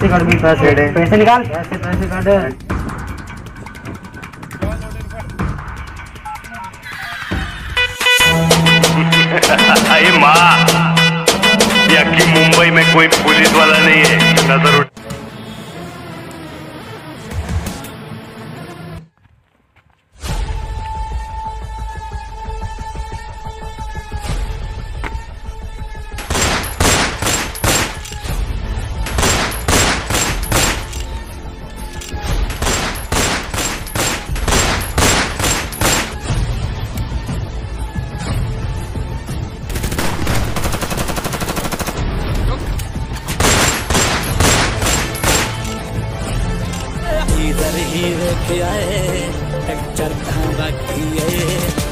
पैसे काट भी, पैसे पैसे निकाल, पैसे पैसे काट। अरे माँ, यकी मुंबई में कोई पुलिस वाला नहीं है, नजर उठ। इधर ही लेके आए, पिक्चर कहाँ बाकी है।